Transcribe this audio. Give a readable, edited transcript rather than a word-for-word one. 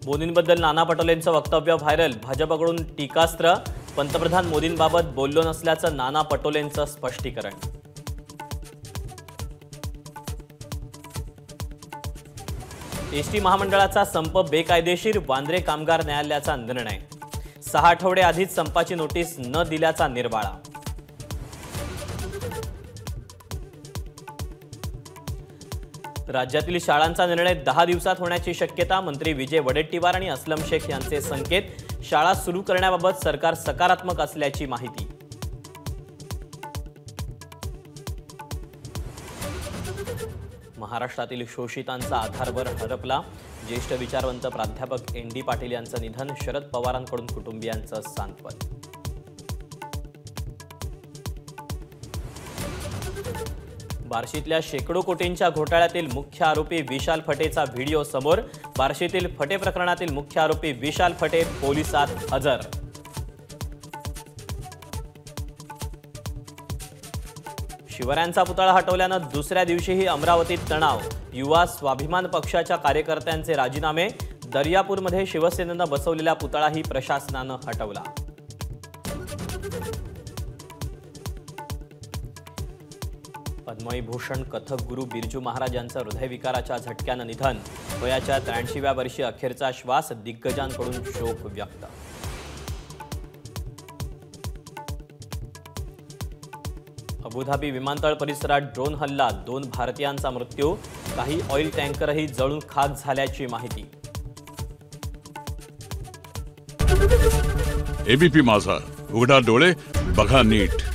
मोदींबद्दल नाना पटोलेंचं वक्तव्य व्हायरल। भाजपकडून टीकास्त्र। पंतप्रधान मोदींबाबत बोललो नसल्याचं नाना पटोलेंचं स्पष्टीकरण। एसटी महामंडळाचा संप बेकायदेशीर। वांद्रे कामगार न्यायालयाचा निर्णय। 6 आठवडे आधीच संपाची नोटीस न दिल्याचा निर्वाळा। राज्यातील शाळांचा निर्णय 10 दिवसात होण्याची शक्यता। मंत्री विजय वडेट्टीवार आणि असलम शेख यांचे संकेत। शाळा सुरू करण्याबाबत सरकार सकारात्मक असल्याची माहिती। महाराष्ट्रातील शोषितांचा आधारभर हरपला। ज्येष्ठ विचारवंत प्राध्यापक एन.डी. पाटील यांचं निधन। शरद पवारांकडून कुटुंबियांचं सांत्वन। बार्शीतल्या शेकडो कोटींच्या घोटाळ्यातील मुख्य आरोपी विशाल फटेचा व्हिडिओ समोर। बार्शीतील फटे प्रकरणातील मुख्य आरोपी विशाल फटे पोलिसात हजर। शिवरायांचा पुतळा हटवल्यानं दुसऱ्या दिवशीही अमरावतीत तणाव। युवा स्वाभिमान पक्षाच्या कार्यकर्त्यांचे राजीनामे। दर्यापूरमध्ये शिवसेनेनं बसवलेला पुतळाही प्रशासनानं हटवला। पद्मविभूषण कथक गुरु बिरजू महाराज यांचं हृदयविकाराच्या झटक्यानं निधन। वयाच्या 83व्या वर्षी अखेरचा श्वास। दिग्गजांकडून शोक व्यक्त। अबुधाबी विमानतळ परिसरात ड्रोन हल्ला। 2 भारतीयांचा मृत्यू। काही ऑइल टँकरही जळून खाक झाल्याची माहिती। एबीपी माझा, उघडा डोळे बघा नीट।